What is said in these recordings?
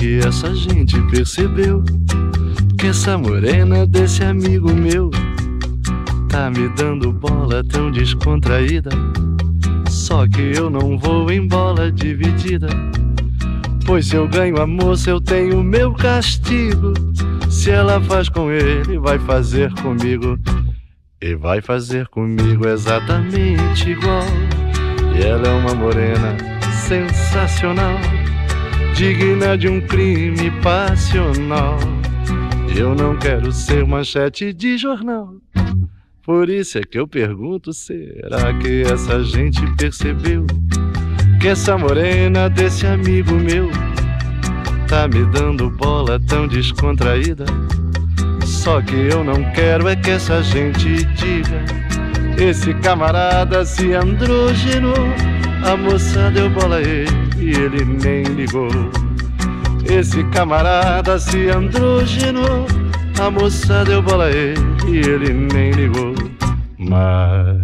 que essa gente percebeu que essa morena desse amigo meu tá me dando bola tão descontraída? Só que eu não vou em bola dividida, pois se eu ganho a moça eu tenho meu castigo. Se ela faz com ele, vai fazer comigo, e vai fazer comigo exatamente igual. E ela é uma morena sensacional, digna de um crime passional. Eu não quero ser manchete de jornal, por isso é que eu pergunto, será que essa gente percebeu que essa morena desse amigo meu tá me dando bola tão descontraída? Só que eu não quero é que essa gente diga: esse camarada se androgenou, a moça deu bola a ele e ele nem ligou. Esse camarada se androgenou, a moça deu bola a ele e ele nem ligou. Mas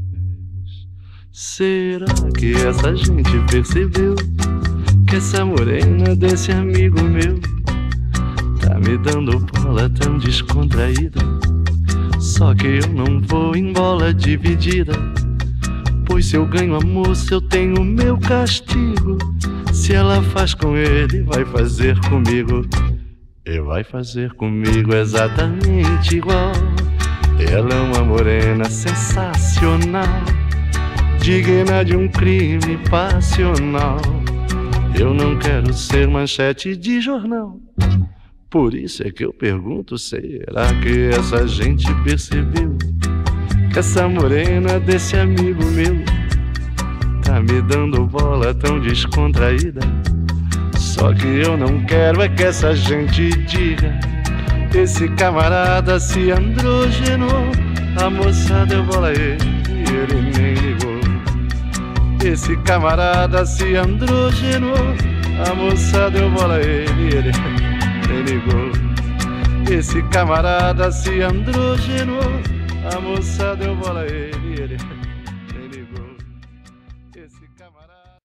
será que essa gente percebeu que essa morena desse amigo meu tá me dando bola tão descontraída? Só que eu não vou em bola dividida, pois se eu ganho a moça eu tenho meu castigo. Se ela faz com ele, vai fazer comigo, e vai fazer comigo exatamente igual. Ela é uma morena sensacional, digna de um crime passional. Eu não quero ser manchete de jornal, por isso é que eu pergunto, será que essa gente percebeu que essa morena desse amigo meu tá me dando bola tão descontraída? Só que eu não quero é que essa gente diga: esse camarada se androgenou, a moça deu bola a ele e ele nem ligou. Esse camarada se androgenou, a moça deu bola a ele e ele nem ligou. Esse camarada se androgenou, a moça deu bola a ele e ele nem ligou. Esse camarada...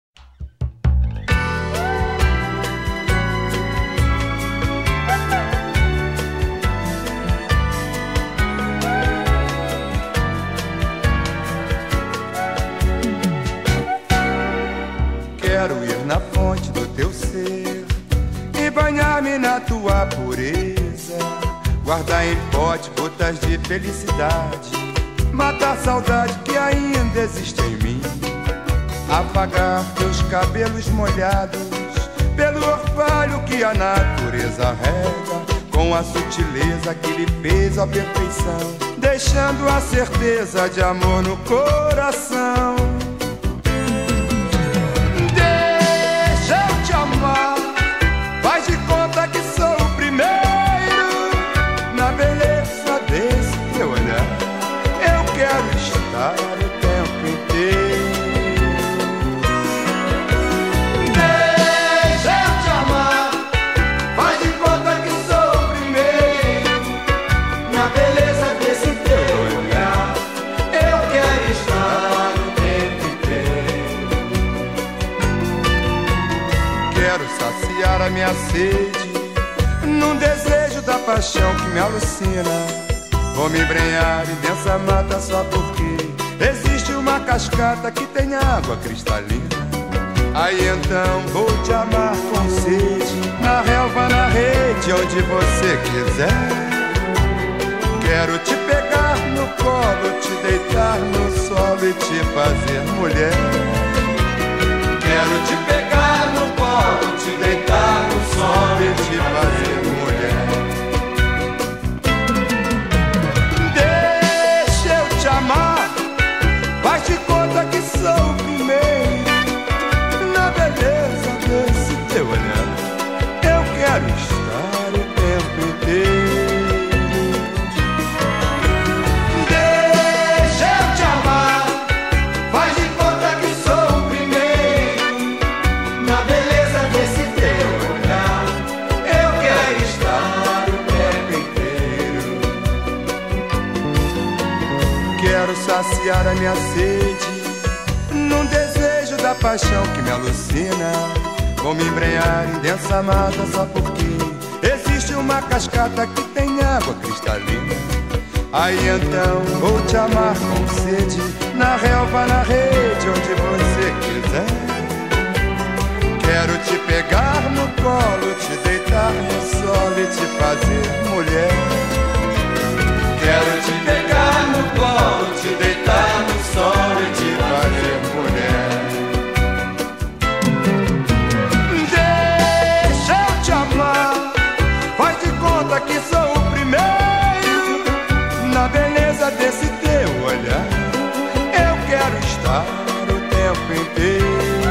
Quero ir na fonte do teu ser e banhar-me na tua pureza, guardar em pote gotas de felicidade, matar a saudade que ainda existe em mim, apagar teus cabelos molhados pelo orvalho que a natureza rega, com a sutileza que lhe fez a perfeição, deixando a certeza de amor no coração. Faz de conta que sou o primeiro na beleza desse teu olhar. Eu quero estar o tempo inteiro. Deixa eu te amar. Faz de conta que sou o primeiro na beleza desse teu olhar. Eu quero estar o tempo inteiro. Quero saciar a minha sede num desejo da paixão que me alucina. Vou me embrenhar em densa mata só porque existe uma cascata que tem água cristalina. Aí então vou te amar com sede, na relva, na rede, onde você quiser. Quero te pegar no colo, te deitar no solo e te fazer mulher. Quero te pegar no colo, te deitar no sol e te fazer mulher. Deixa eu te amar, faz de conta que sou o primeiro na beleza desse teu olhar. Eu quero estar o tempo inteiro. Deixa eu te amar, faz de conta que sou o primeiro na beleza desse teu olhar. Eu quero estar o tempo inteiro. Quero saciar a minha sede num desejo da paixão que me alucina. vou me embrenhar em densa mata só porque existe uma cascata que tem água cristalina. Aí então vou te amar com sede, na relva, na rede, onde você quiser. Quero te pegar no colo, te deitar no solo e te fazer mulher. Quero te pegar no colo, te deitar no solo e te fazer mulher. Deixa eu te amar, faz de conta que sou o primeiro na beleza desse teu olhar. Eu quero estar o tempo inteiro.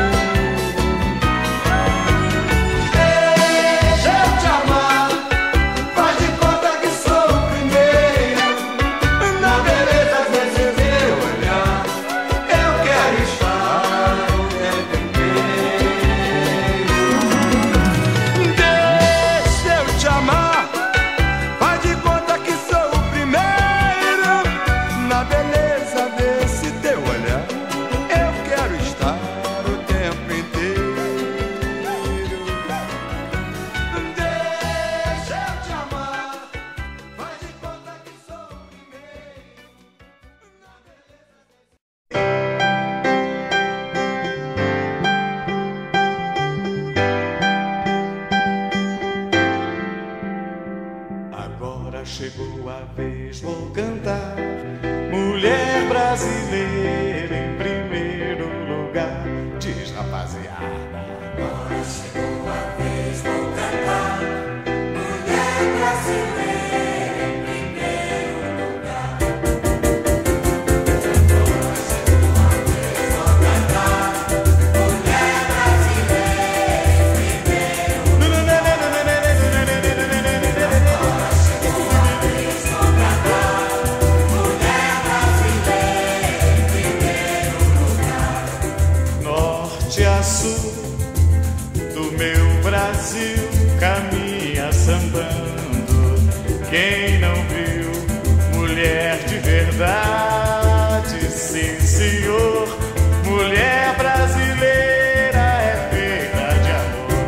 Chegou a vez, vou cantar. Mulher brasileira em primeiro lugar. Diz, rapaziada. Agora chegou a vez, vou cantar. Mulher brasileira em primeiro lugar. Agora chegou a vez, vou cantar. Mulher brasileira em primeiro lugar. Sul do meu Brasil caminha sambando. Quem não viu mulher de verdade, sim senhor, mulher brasileira é feita de amor.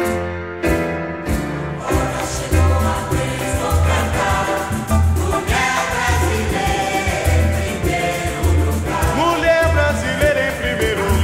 Agora chegou a vez, vou cantar. Mulher brasileira em primeiro lugar. Mulher brasileira em primeiro lugar.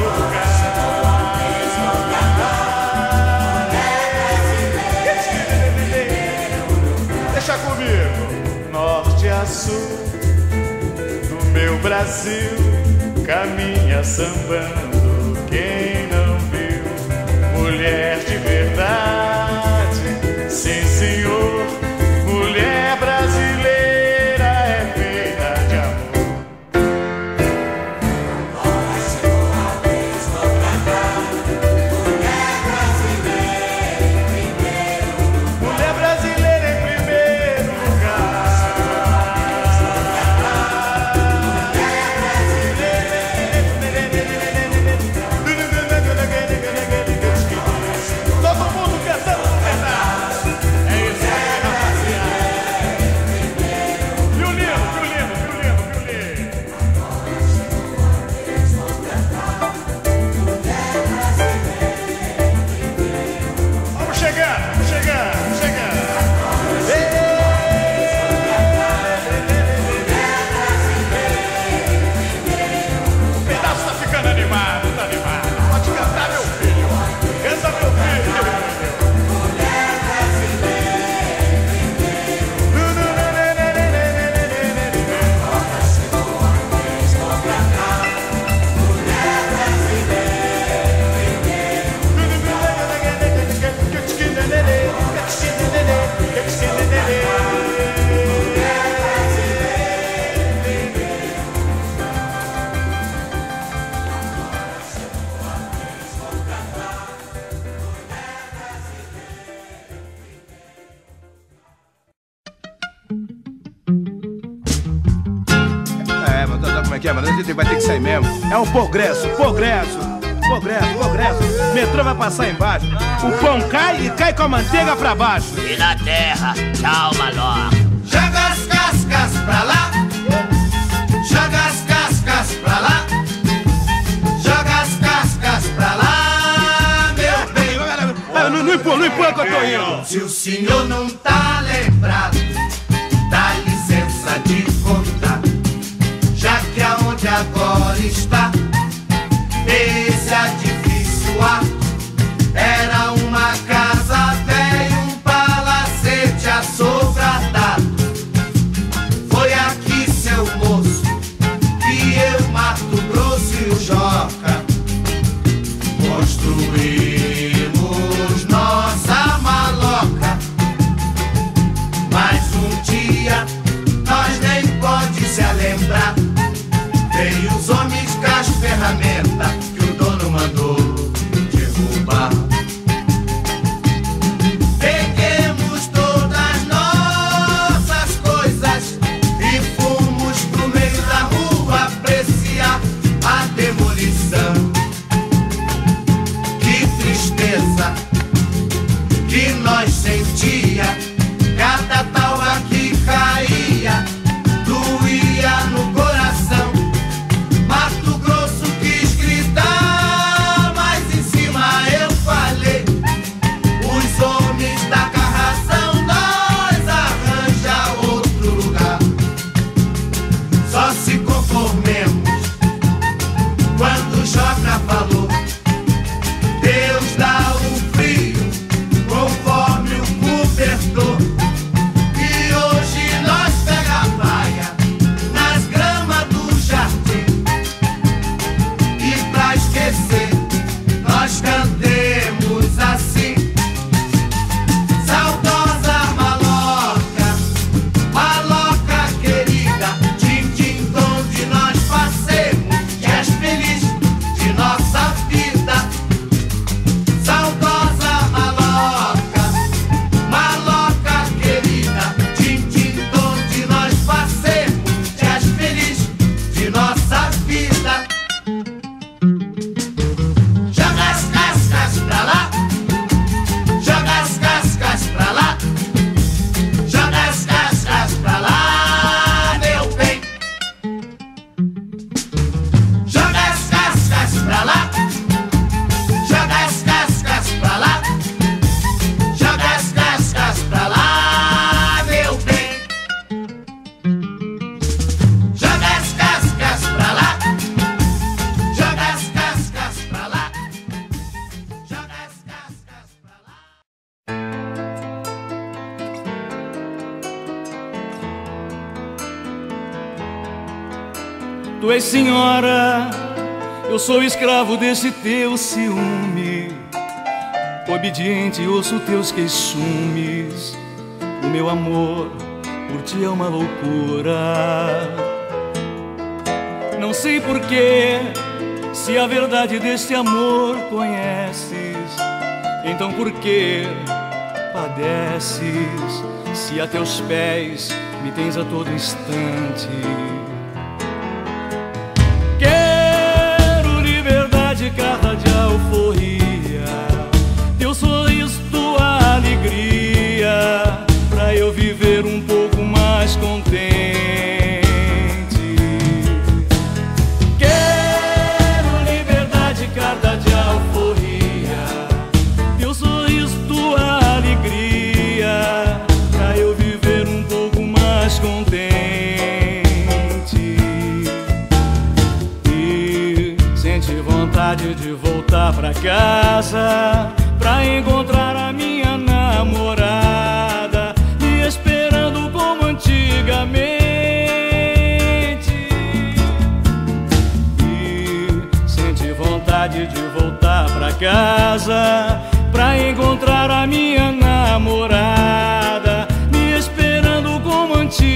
Deixa comigo. Norte a sul do meu Brasil caminha sambando. Quem não viu mulher de verdade, sim senhor, mulher brasileira é feita de amor. Agora chegou a vez, vou cantar. Mulher brasileira em primeiro lugar. Mulher brasileira em primeiro lugar. Todo mundo cantando no pedaço. É isso aí, rapaziada. Violino, violino, violino, violino. Vamos chegando, vamos chegando, vamos chegando. O pedaço tá ficando animado, tá animado. Pode cantar, meu filho. Canta, meu filho. Mas como é que é, mano? A gente vai ter que sair mesmo. É um progresso, progresso, progresso, progresso. O metrô vai passar embaixo. O pão cai e cai com a manteiga pra baixo. E na terra, tchau, maló. Joga as cascas pra lá. Joga as cascas pra lá. Joga as cascas pra lá, meu bem. põe que eu tô indo. Se o senhor não tá lembrado, dá licença de contar, já que aonde agora está esse edifício A era uma casa velha, um palacete assombrado. Foi aqui, seu moço, que eu, Mato Grosso e o Joca construímos nossa maloca. Mas um dia nós nem pode se lembrar, veio os homens com as ferramentas que o dono mandou derrubar. Peguemos todas nossas coisas e fomos pro meio da rua apreciar a demolição. Que tristeza que nós sentia, cada talva que caía doía no coração. Mato Grosso quis gritar, mas em cima eu falei: os homens da carração, nós arranja outro lugar. Só se conformemos quando o Joca falou: Deus dá o frio conforme o cobertor. E hoje nós pega a praia nas gramas do jardim, e pra esquecer nós cantemos assim: saudosa maloca, maloca querida, tim-tim, onde nós passemos dias felizes de nossa vida. Saudosa maloca, maloca querida, tim-tim, onde nós passemos dias felizes de nossa vida. Joga as cascas pra lá, joga as cascas pra lá, joga as cascas pra lá, meu bem. Joga as cascas pra lá, joga as cascas pra lá, joga as cascas pra lá, meu bem. Joga as cascas pra lá, joga as cascas pra lá, joga as cascas pra lá. Tu és senhora, eu sou escravo desse teu ciúme, obediente ouço teus queixumes. O meu amor por ti é uma loucura. Não sei porquê, se a verdade deste amor conheces, então por que padeces, se a teus pés me tens a todo instante? Quero liberdade, carta de alforria, teu sorriso, tua alegria, pra eu viver um pouco mais contente. Quero liberdade, carta de alforria, teu sorriso, tua alegria, pra eu viver um pouco mais contente. E sente vontade de voltar pra casa, pra encontrar a minha namorada, me esperando como antigamente. E sente vontade de voltar pra casa, pra encontrar a minha namorada, me esperando como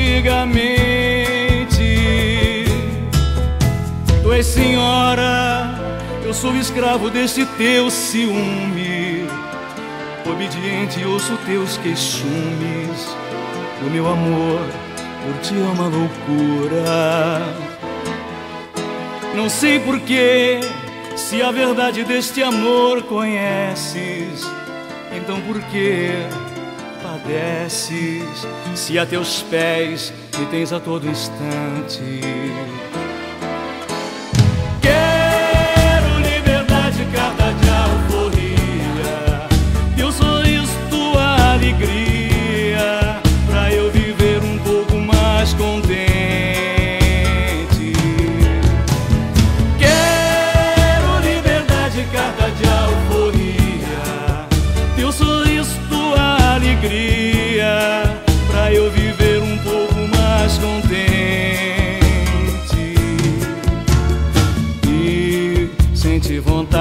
antigamente. Tu és senhora, eu sou escravo desse teu ciúme, obediente ouço teus queixumes. O meu amor por ti é uma loucura. Não sei porquê, se a verdade deste amor conheces, então por que padeces, se a teus pés me tens a todo instante? Quero liberdade, carta de alforria, teu sorriso,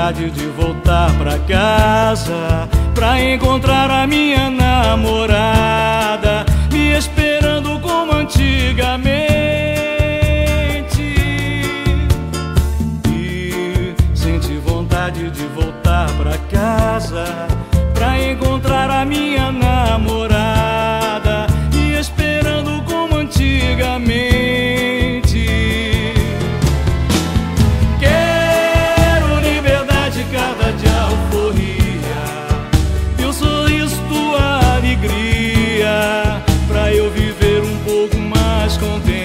vontade de voltar pra casa, pra encontrar a minha namorada, me esperando como antigamente. E senti vontade de voltar pra casa, pra encontrar a minha namorada, me esperando como antigamente. Quero liberdade, cada dia alforria, teu sorriso, tua alegria, pra eu viver um pouco mais contente.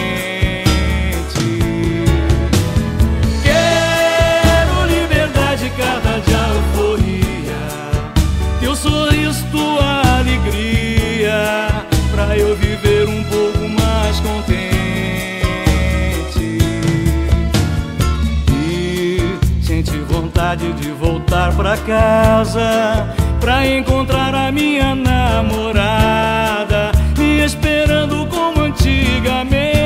Quero liberdade, cada dia alforria, teu sorriso, tua alegria, pra eu viver um pouco mais contente. E senti vontade de voltar pra casa, pra encontrar a minha namorada, me esperando como antigamente.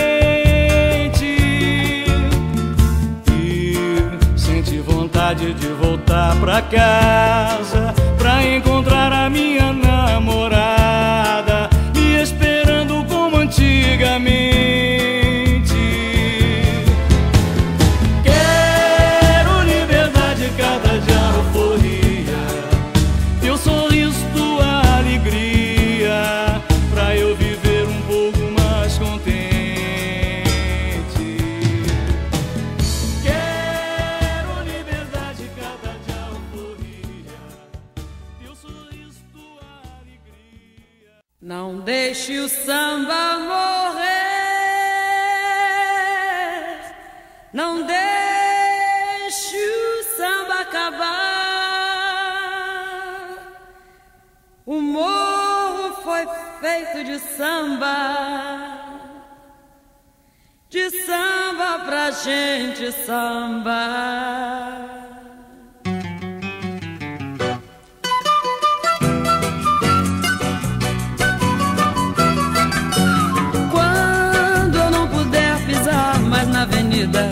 E senti vontade de voltar pra casa, pra encontrar a minha namorada, me esperando como antigamente. Quero liberdade, cada dia alforria, teu sorriso, tua alegria, pra eu viver um pouco mais contente. Quero liberdade, cada dia alforria, teu sorriso, tua alegria. Não deixe o samba morrer, não deixe o samba acabar. O morro foi feito de samba pra gente sambar. Quando eu não puder pisar mais na avenida,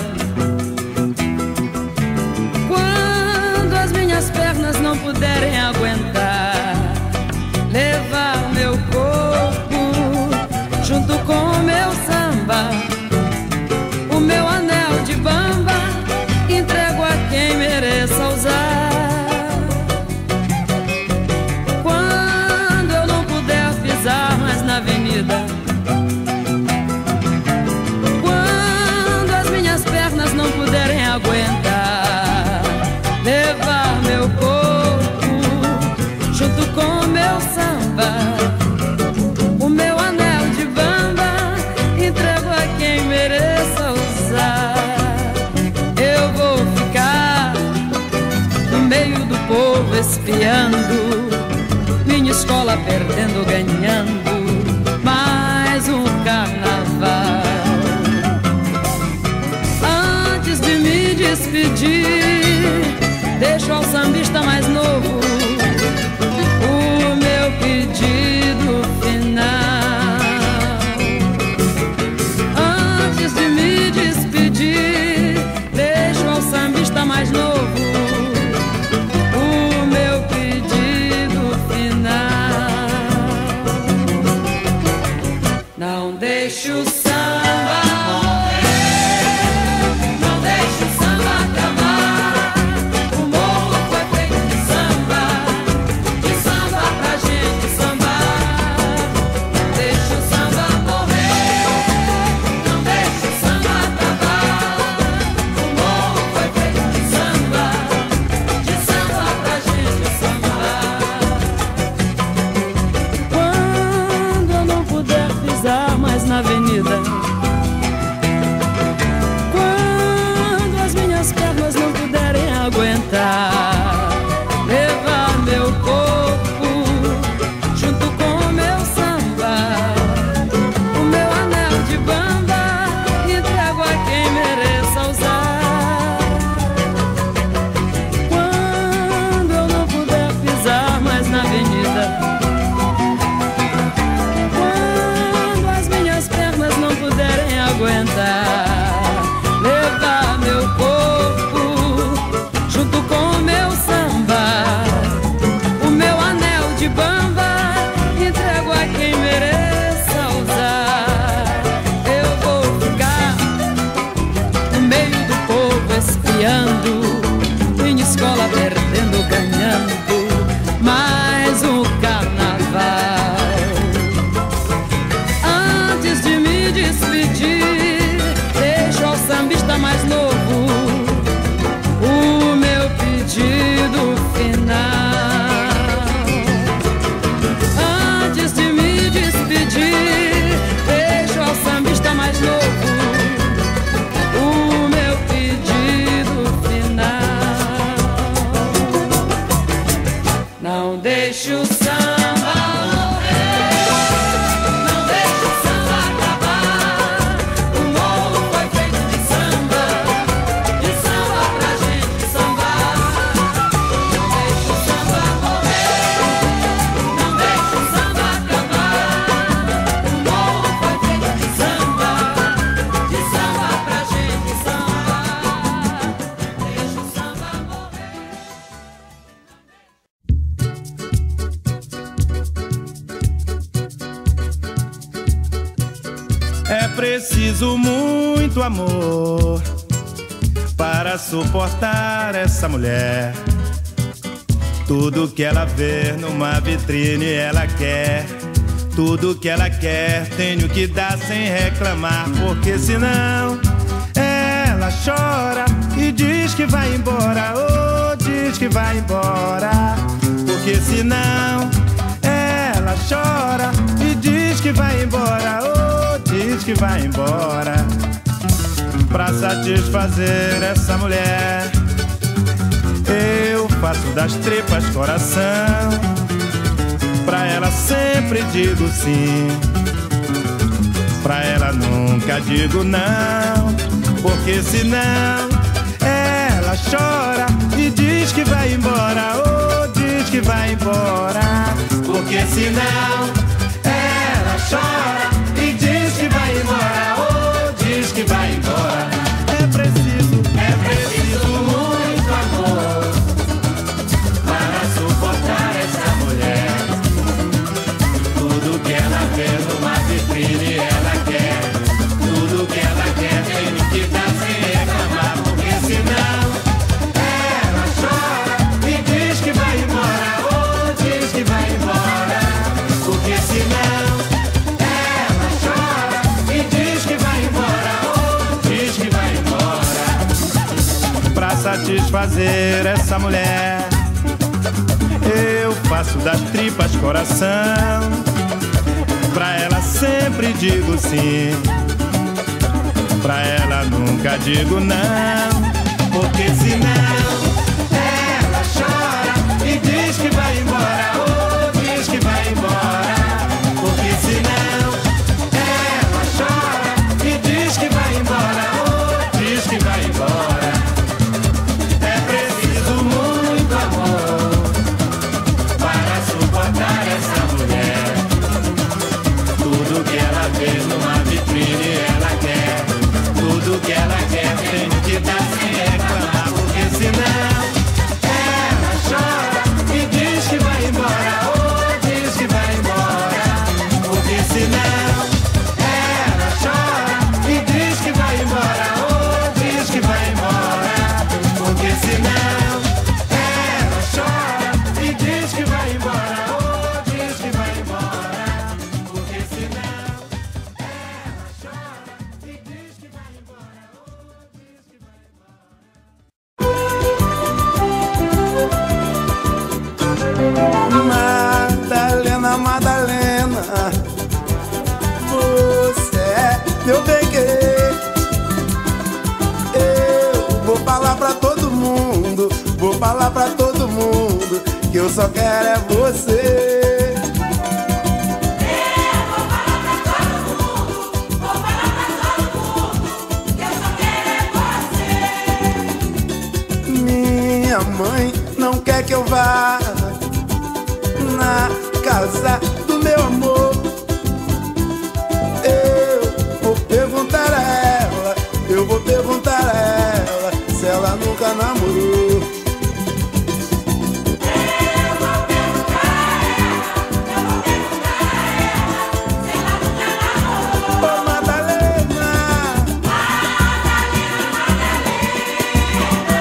quando as minhas pernas não puderem aguentar, levar meu corpo junto com o meu samba, o meu anel de bamba, entrego a quem mereça usar. Quando eu não puder pisar mais na avenida, quando as minhas pernas não puderem aguentar, levar meu corpo junto com o meu samba, o meu anel de bamba, entrego a quem mereça usar. Eu vou ficar no meio do povo espiando, minha escola perdendo, ganhando mais um carnaval. Antes de me despedir, deixo ao sambista mais novo o meu pedido final. Antes de me despedir, deixo ao sambista mais novo o meu pedido final. Não deixe o samba morrer, não deixe o samba acabar. O morro foi feito de samba pra gente sambar. criando, em escola perdendo, ganhando, mais um carnaval. Antes de me despedir, deixo ao sambista mais novo o meu pedido final. Antes de me despedir, deixo ao sambista mais novo o meu pedido final. Não deixe o samba morrer, não deixe o samba acabar. O morro foi feito de samba pra gente sambar. Não deixe o samba morrer, não deixe o samba acabar. O morro foi feito de samba pra gente sambar. Deixe o samba morrer. É preciso muito amor para suportar essa mulher. Tudo que ela vê numa vitrine ela quer. Tudo que ela quer tenho que dar sem reclamar, porque senão ela chora e diz que vai embora. Oh, diz que vai embora, porque senão ela chora e diz que vai embora. Oh, diz que vai embora. Pra satisfazer essa mulher, eu faço das tripas coração. Pra ela sempre digo sim, pra ela nunca digo não, porque senão ela chora e diz que vai embora. Oh, diz que vai embora, porque senão ela chora e diz que vai embora. Oh, diz que vai embora. É preciso muito amor para suportar essa mulher. Tudo que ela vê numa vitrine ela quer. Tudo que ela quer tem que dar sem reclamar, porque senão ela chora e diz que vai embora. Oh, diz que vai embora, porque senão ela chora e diz que vai embora. Oh, diz que vai embora. Pra satisfazer essa mulher, eu faço das tripas coração. Pra ela sempre digo sim, pra ela nunca digo não, porque senão ela chora e diz que vai embora. Oh, diz que vai embora, porque senão ela chora e diz que vai embora. Oh, diz que vai embora. É preciso muito amor para suportar essa mulher. Tudo que ela vê numa vitrine ela quer. Tudo que ela quer tem que dar sem reclamar, porque senão ela chora e diz que vai embora. Oh, diz que vai embora, porque senão ela chora e diz que vai embora. Oh, diz que vai embora, porque senão ela chora e diz que vai embora. Oh, diz que vai embora, porque senão ela chora e diz que vai embora. Oh, diz que vai embora. Madalena, Madalena, você é meu bem-querer. Eu vou falar pra todo mundo, vou falar pra todo mundo que eu só quero é você. Minha mãe não quer que eu vá na casa do meu amor. Eu vou perguntar a ela, eu vou perguntar a ela se ela nunca namorou. Ô Madalena,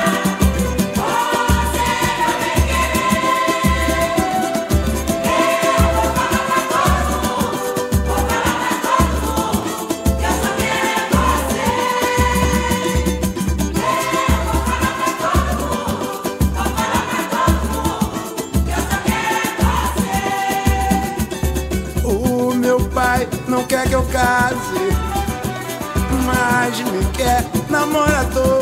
quer que eu case, mas me quer namorador.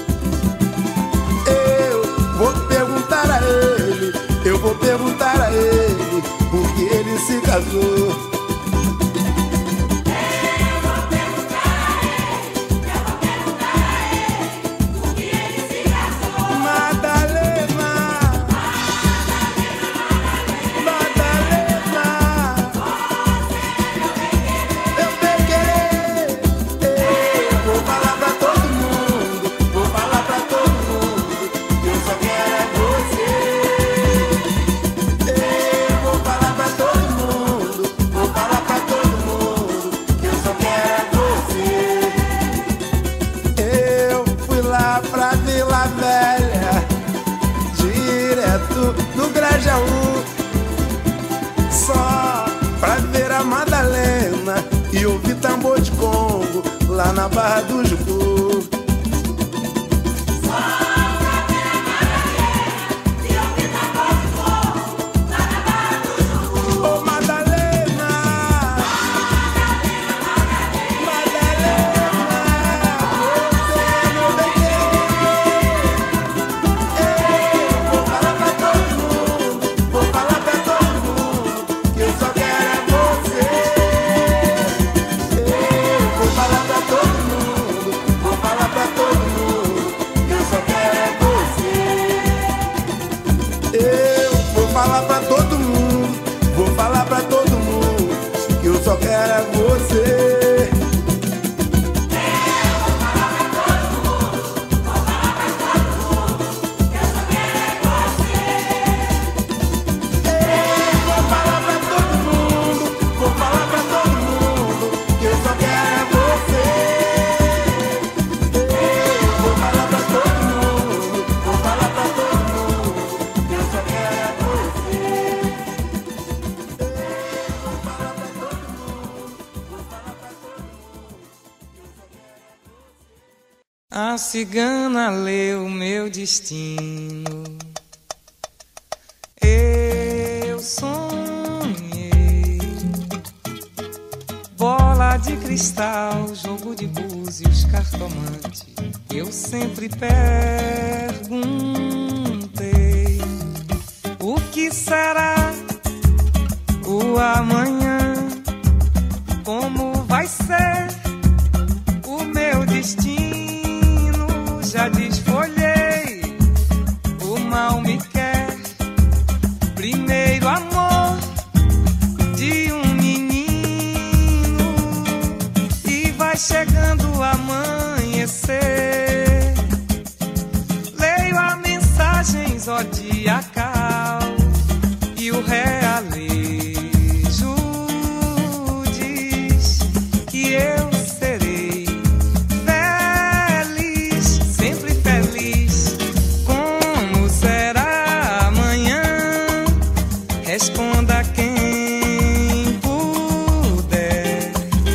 Eu vou perguntar a ele, eu vou perguntar a ele por que ele se casou. Só pra ver a Madalena e ouvir tambor de Congo lá na Barra do Jucu. Só pra ver a Madalena e ouvir tambor de Congo lá na Barra do Jucu. Ô Madalena, Madalena, você não vem querer. Eu vou falar pra todo mundo, vou falar pra todo mundo que eu só quero é você. Eu vou falar pra todo mundo, vou falar pra todo mundo que eu só quero é você. Eu vou falar pra todo mundo, vou falar pra todo mundo que eu só quero é você. A cigana leu meu destino. Eu sonhei bola de cristal, jogo de búzios, cartomante. Eu sempre perguntei o que será o amanhã, como vai ser o meu destino. Já desfolhei, o mal me quer. Primeiro amor de um menino, e vai chegando o amanhecer. Leio a mensagem zodiacal e o realejo diz que eu serei responda quem puder.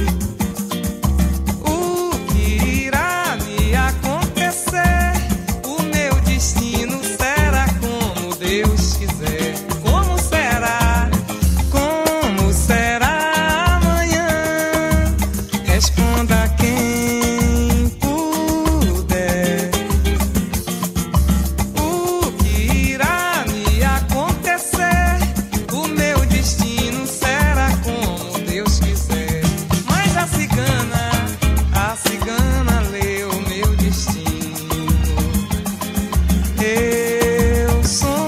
O que irá me acontecer? O meu destino será como Deus quiser. Como será? Como será amanhã? Responda quem puder. O que irá me acontecer? O meu destino será como Deus quiser. Mas a cigana leu meu destino. Eu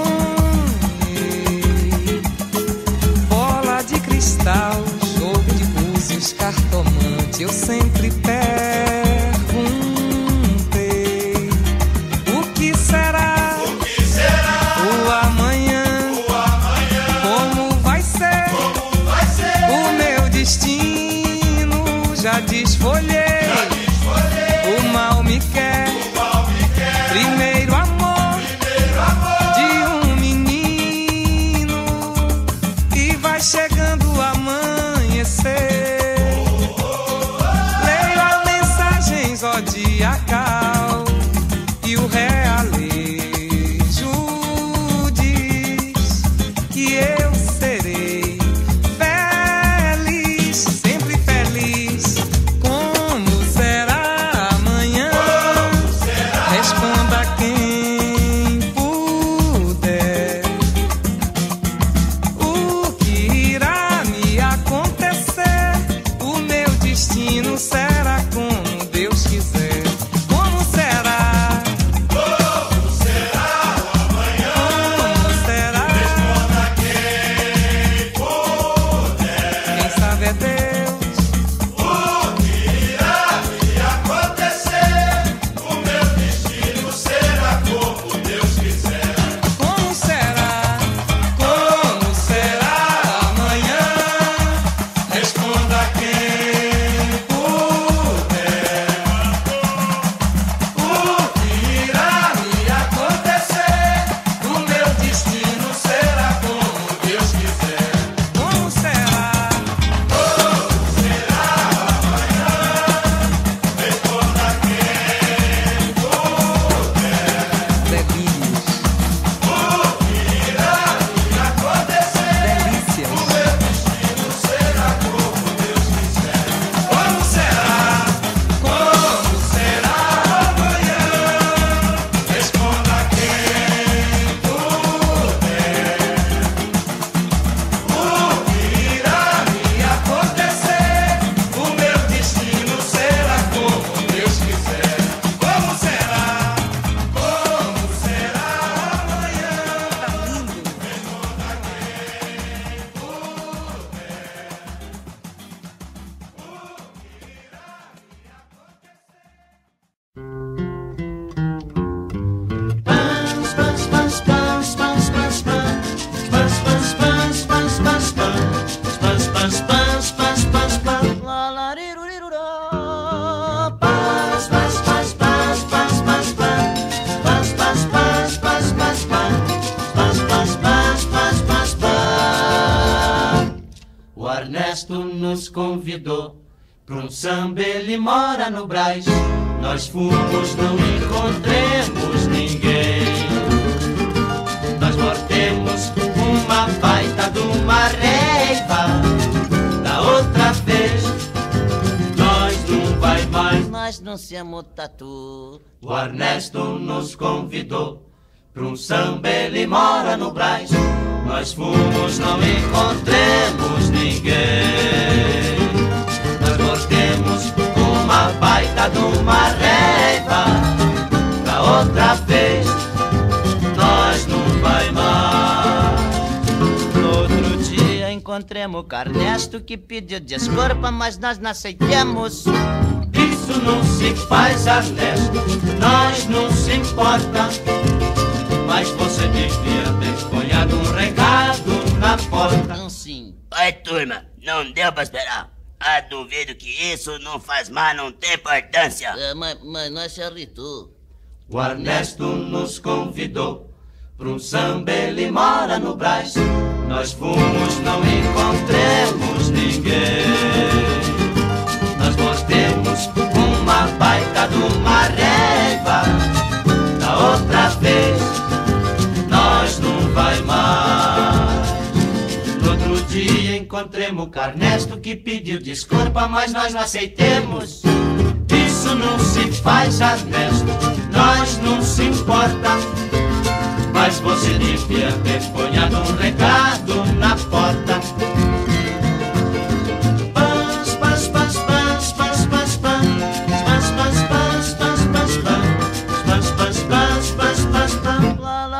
sonhei bola de cristal, jogo de búzios, cartomante. Eu sempre perguntei o que será o amanhã. Destino, já desfolhei, o mal me quer. Primeiro amor de um menino, e vai chegando o amanhecer. Leio a mensagem zodiacal e o realejo diz que eu serei sempre feliz. Ernesto nos convidou pra um samba, ele mora no Brás. Nós fomos, não encontremos ninguém. Nós mordemos uma baita de uma reiva. Da outra vez, nós não vai mais. Nós não somos tatu. O Ernesto nos convidou pra um samba, ele mora no Brás. Nós fomos, não encontremos ninguém. Nós mordemos uma baita de uma reiva. Da outra vez, nós não vai mais. No outro dia encontremos o Ernesto que pediu desculpa, mas nós não aceitamos. Isso não se faz, Ernesto, nós não se importa. Mas você devia ter ponhado um recado na porta. Não, sim. Oi, turma, não deu pra esperar. Ah, duvido que isso não faz mal, não tem importância. Mas nós se irritou. O Ernesto nos convidou pra um samba, ele mora no Brás. Nós fomos, não encontremos ninguém. Nós mordemos uma baita de uma reiva. Da outra vez, nós não vai mais. No outro dia encontremos o Ernesto que pediu desculpa, mas nós não aceitemos. Isso não se faz, Ernesto, nós não se importa. Mas você devia ter ponhado um recado na porta. Pans, pans, pans, pans, pans, pans, pans, pans, pans, pans, pans, pans, pans, pans, pans, pans, pans, pans.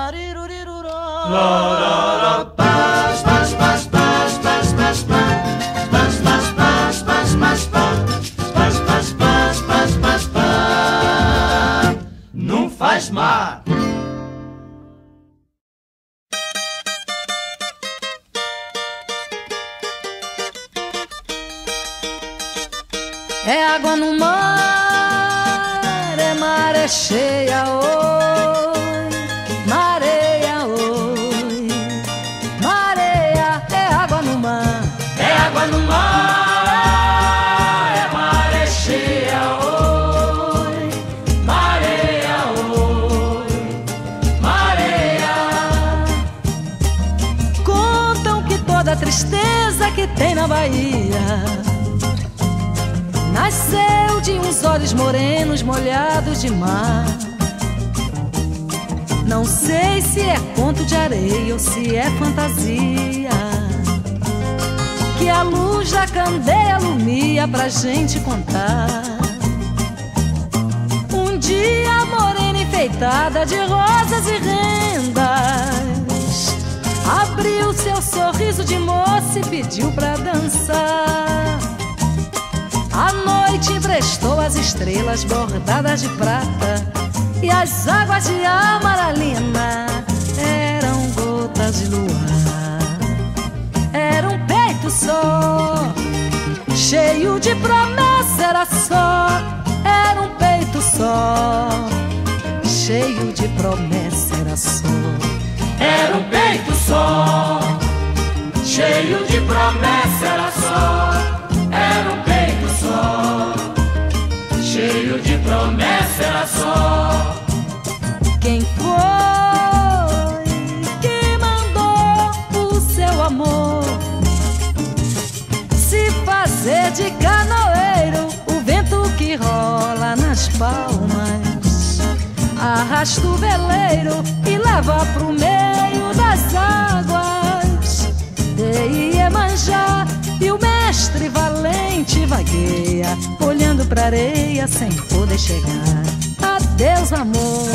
Lororó, pans, pans, pans, pans, pans, pans, pans, pans, pans, pans, pans, pans, pans, pans, pans, pans, pans. Não faz mal. É água no mar, é maré cheia, oi, mareia, oi, mareia, é água no mar, É água no mar, é maré cheia, oi, mareia, oi, mareia. contam que toda a tristeza que tem na Bahia nasceu de uns olhos morenos molhados de mar. Não sei se é conto de areia ou se é fantasia, que a luz da candeia alumia pra gente contar. Um dia a morena enfeitada de rosas e rendas abriu seu sorriso de moça e pediu pra dançar. A noite emprestou as estrelas bordadas de prata, e as águas de amaralina eram gotas de luar. Era um peito só, cheio de promessa, era só. Era um peito só, cheio de promessa, era só. Era um peito só, cheio de promessa, era só. Era um peito só, cheio de promessa, era só. Quem foi que mandou o seu amor se fazer de canoeiro? O vento que rola nas palmas arrasta o veleiro e leva pro meio das águas de Iemanjá. E o mestre valente vagueia, olhando pra areia sem poder chegar. Adeus, amor,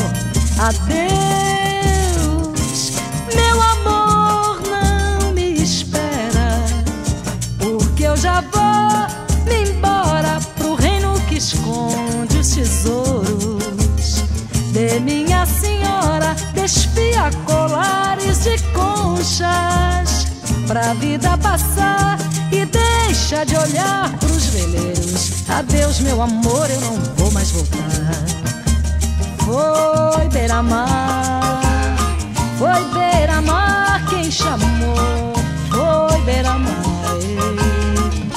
adeus. Meu amor, não me espera, porque eu já vou me embora pro reino que esconde os tesouros de minha senhora. Desfia colares de conchas pra vida passar e deixa de olhar pros veleiros. Adeus, meu amor, eu não vou mais voltar. Foi beira-mar, foi beira-mar quem chamou. Foi beira-mar,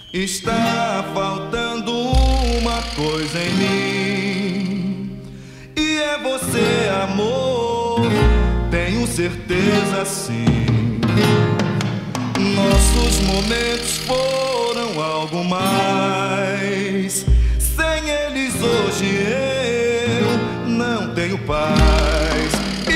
Está faltando uma coisa em mim, e é você, amor, tenho certeza sim. Nossos momentos foram algo mais, sem eles hoje eu não tenho paz.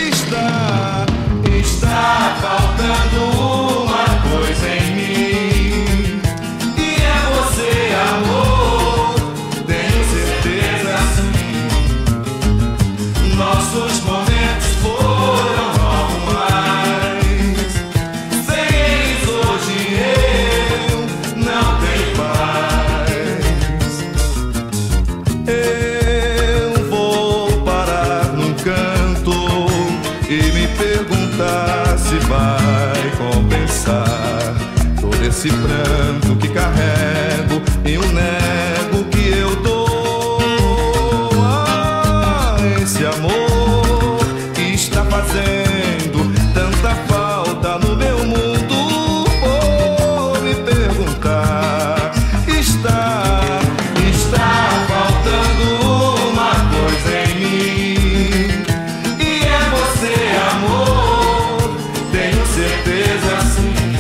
Está faltando uma coisa em mim, e é você, amor, tenho certeza sim. Nossos momentos foram algo mais, sem eles hoje eu não tenho paz. Eu vou parar num canto e me perguntar se vai compensar todo esse pranto que carrego e o nego que eu dou. Esse amor que está fazendo tanta falta no meu mundo, vou me perguntar. Está faltando uma coisa em mim, e é você, amor, tenho certeza sim.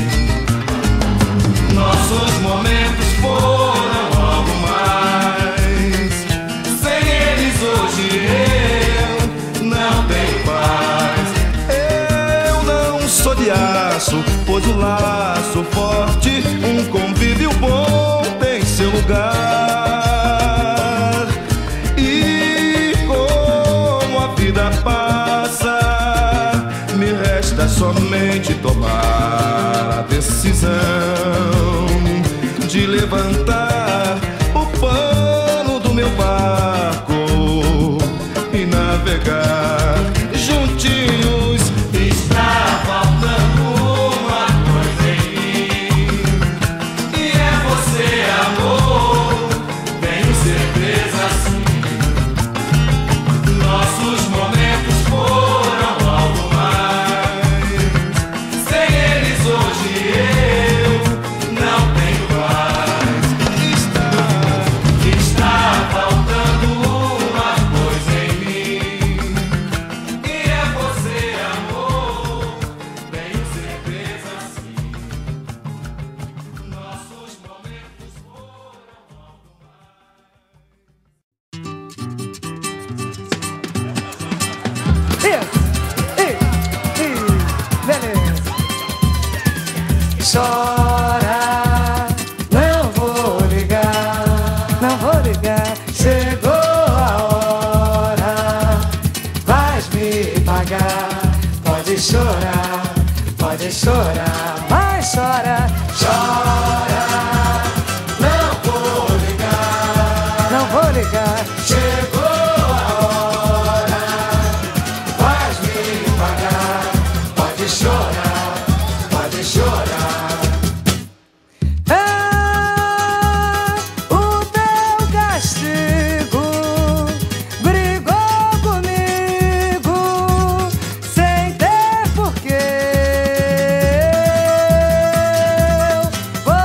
Nossos momentos foram algo mais, sem eles hoje eu não tenho paz. Eu não sou de aço, pois o laço forte, um convívio bom tem seu lugar. E como a vida passa, me resta somente tomar a decisão de levantar o pano do meu barco e navegar juntinhos. Está faltando uma coisa em mim, e é você, amor, tenho certeza sim. Nossos momentos foram algo mais, sem eles hoje eu não tenho paz. Está faltando uma coisa em mim, e é você, amor, tenho certeza sim. Nossos momentos foram algo Beleza. Chora, não vou ligar, não vou ligar. Chegou a hora, vais me pagar. Pode chorar, mas chora. Chora, não vou ligar, não vou ligar. Chegou a hora, vais me pagar. Pode chorar, pode chorar. Ah, o teu castigo brigou comigo sem ter porquê. Eu vou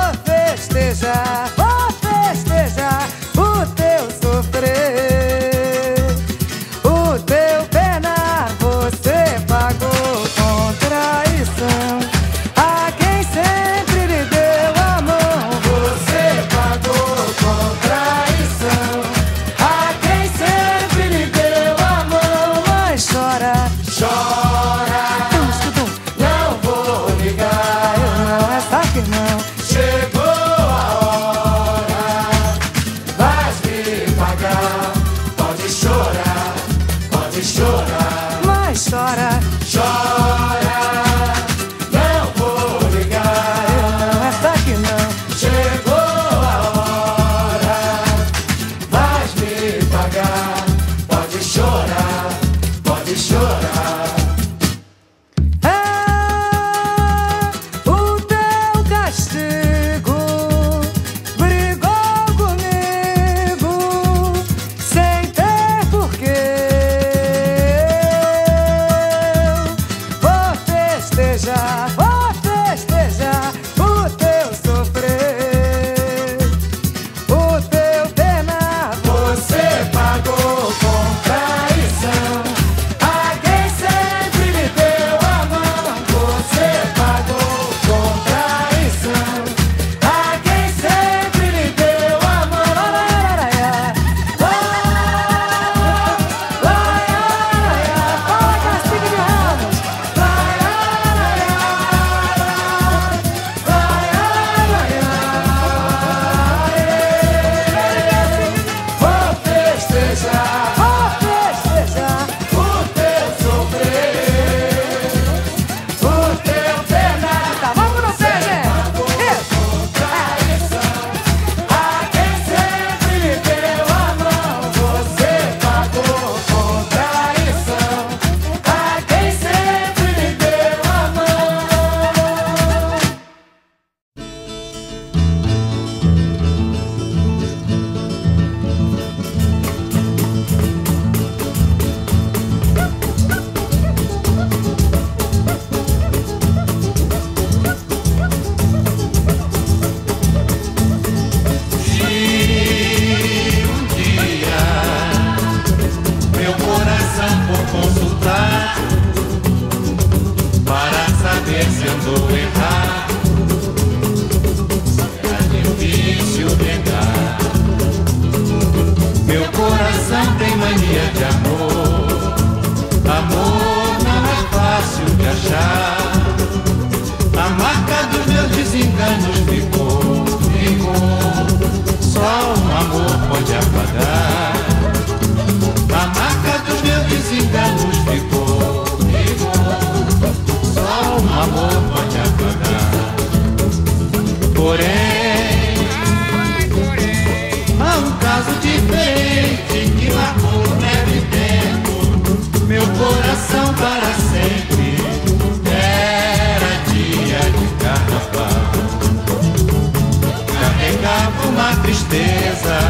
tristeza,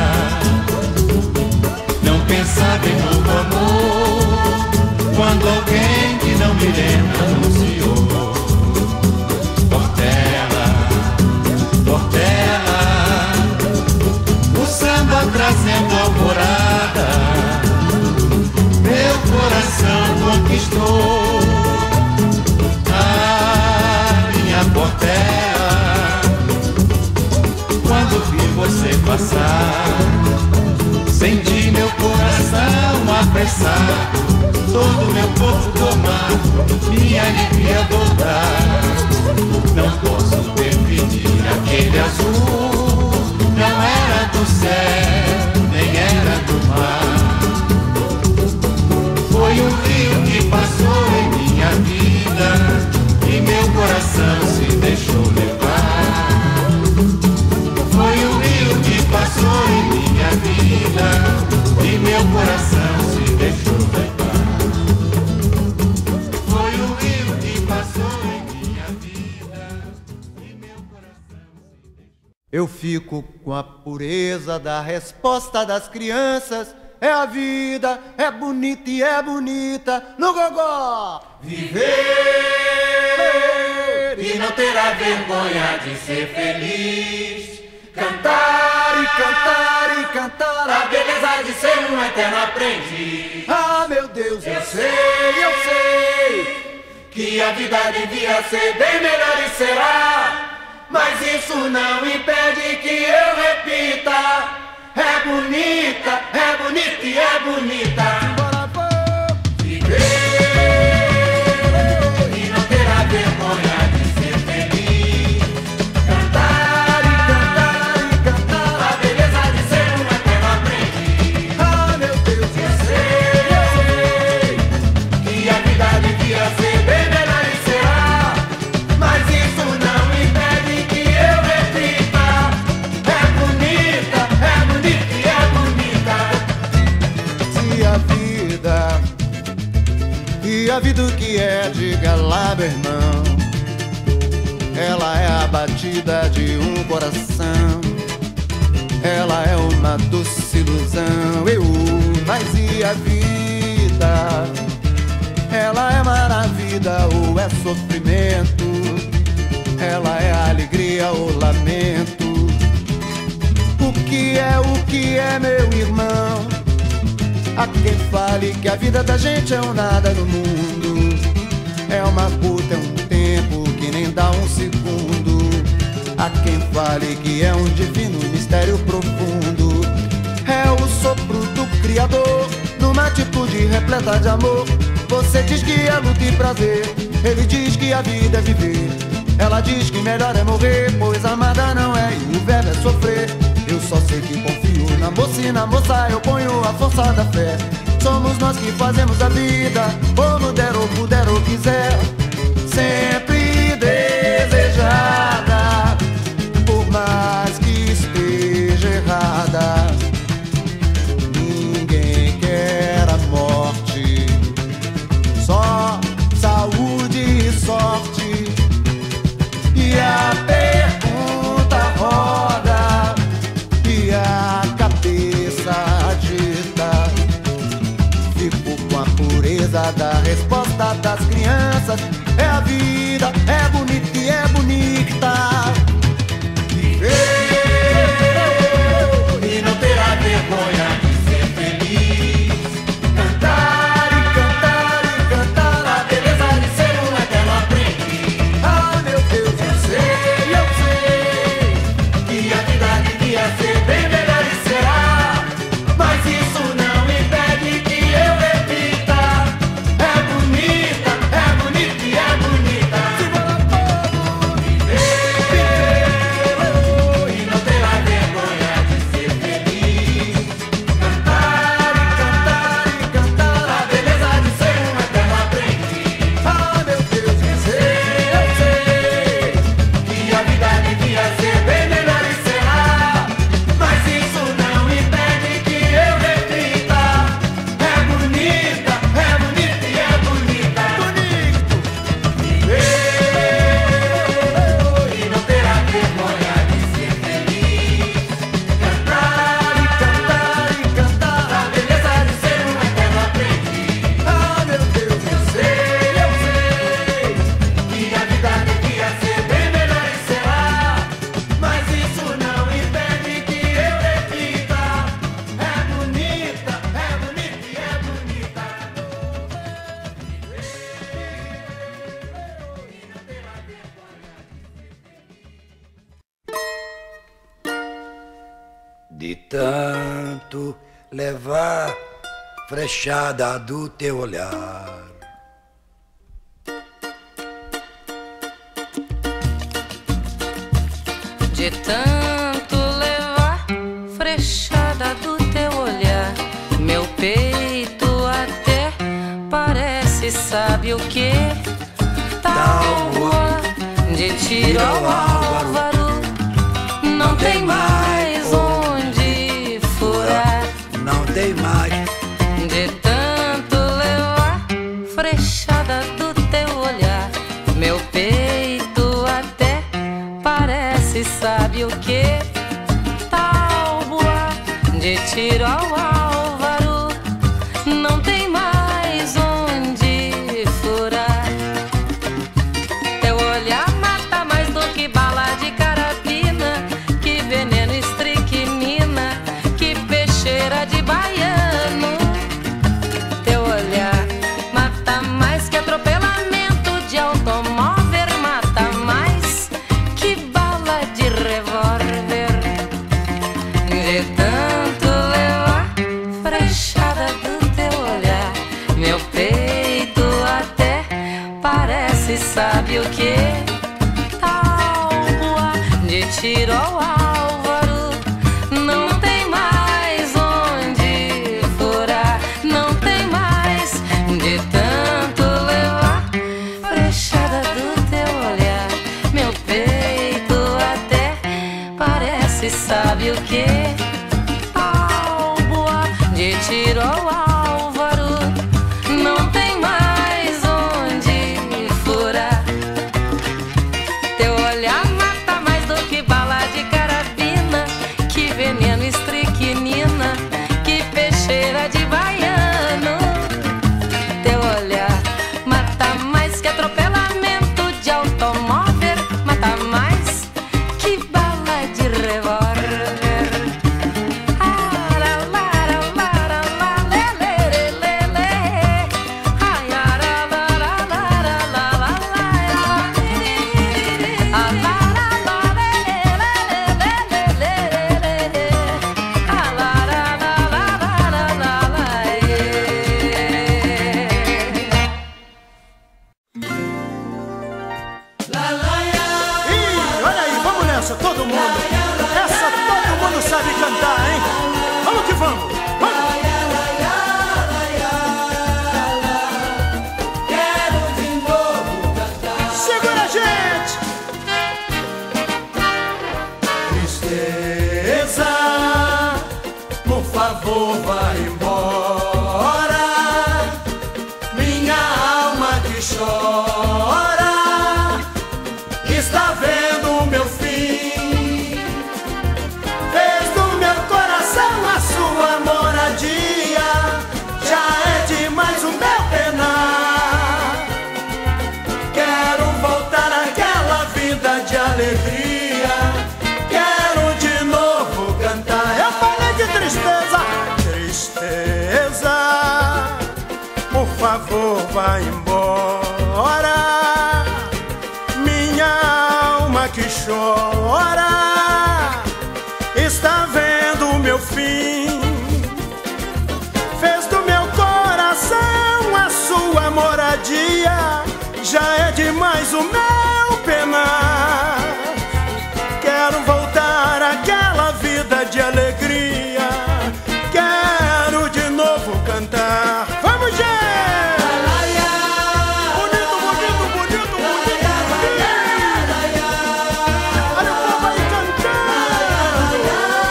não pensar em novo amor, quando alguém que não me lembra anunciou. Por terra, o samba trazendo alvorada, meu coração conquistou. A minha portela, quando vi você passar, senti meu coração apressar, todo meu corpo tomar, minha alegria voltar. Não posso definir aquele azul, não era do céu, nem era do mar. Foi um rio que passou em minha vida e meu coração se deixou levar. Foi um rio que passou em minha vida e meu coração se deixou levar. Foi um rio que passou em minha vida e meu coração se deixou. Eu fico com a pureza da resposta das crianças. É a vida, é bonita e é bonita no gogó. Viver e não terá vergonha de ser feliz. Cantar e cantar e cantar a beleza de ser um eterno aprendiz. Ah, meu Deus, eu sei que a vida devia ser bem melhor e será. Mas isso não impede que eu repita. É bonita e é bonita. Bora, vou Viver e não terá vergonha de ser feliz. Cantar e cantar e cantar a beleza de ser um eterno aprendiz. Ah, meu Deus, Eu sei que a vida devia ser bem melhor e será. Mas isso não impede que eu repita. É bonita e é bonita. Se a vida o que é, diga lá, meu irmão. Ela é a batida de um coração, ela é uma doce ilusão. Mas e a vida? Ela é maravilha ou é sofrimento? Ela é alegria ou lamento? O que é, meu irmão? Há quem fale que a vida da gente é um nada no mundo, é uma puta, é um tempo que nem dá um segundo. Há quem fale que é um divino mistério profundo, é o sopro do Criador numa atitude repleta de amor. Você diz que é luta e prazer, ele diz que a vida é viver. Ela diz que melhor é morrer, pois amada não é e o verbo é sofrer. Eu só sei que confio na moça e na moça eu ponho a força da fé. Somos nós que fazemos a vida, como der ou puder ou quiser. Sempre desejada, por mais que esteja errada. Ninguém quer a morte, só saúde e sorte. E a pergunta roda e a cabeça agita. Fico com a pureza da resposta das crianças. É a vida, é bonita e é bonita. Viver e não terá vergonha de ser feliz. Cantar e cantar e cantar a beleza de ser um eterno aprendiz. Ah, meu Deus, Eu sei que a vida devia ser bem melhor e será. Mas isso não impede que eu repita. É bonita e De tanto levar frechada do teu olhar. De tanto levar frechada do teu olhar, meu peito até parece, sabe o que? Tábua de tiro ao álvaro, não tem mais onde furar. Não tem mais. De tanto levar frechada do teu olhar, meu peito até parece, sabe o que? Tábua de tiro ao álvaro, não tem mais onde furar. Teu olhar mata mais do que bala de carabina, que veneno, estricnina, que peixeira de baiano. Teu olhar mata mais que atropelamento de automóvel, mata mais que bala de revólver. De tanto levar frechada do teu olhar, meu peito até parece, sabe o que? Tábua de tiro ao álvaro, não tem mais onde furar. Não tem mais. De tanto levar frechada do teu olhar, meu peito até parece, sabe o que? Tábua de tiro ao álvaro, não tem mais onde furar. Teu olhar mata mais do que bala de carabina, que veneno, estricnina, que peixeira de baiano. Teu olhar mata mais que atropelamento de automóvel, mata mais que bala de revólver. Ih, olha aí, vamos nessa, todo mundo. Essa todo mundo sabe cantar, hein? Vamos que vamos. Vamos. Quero de novo cantar. Segura a gente. Tristeza, por favor, vá embora. Minha alma que chora está vendo o meu fim. Fez do meu coração a sua moradia. Já é demais o meu penar. Quero voltar àquela vida de alegria. Quero de novo cantar. Eu falei de tristeza. Tristeza, por favor, vá embora. Minha alma que chora está vendo o meu fim. Fez do meu coração a sua moradia. Já é demais o meu penar. Quero voltar àquela vida de alegria. Quero de novo cantar. Vamos, gente! Bonito, bonito, bonito, bonito, bonito. Olha o povo aí cantando.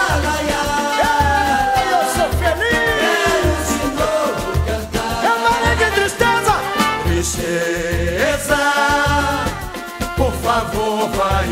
Eu sou feliz. Eu falei de tristeza. Tristeza, por favor, vá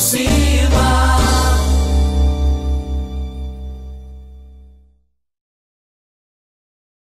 cima.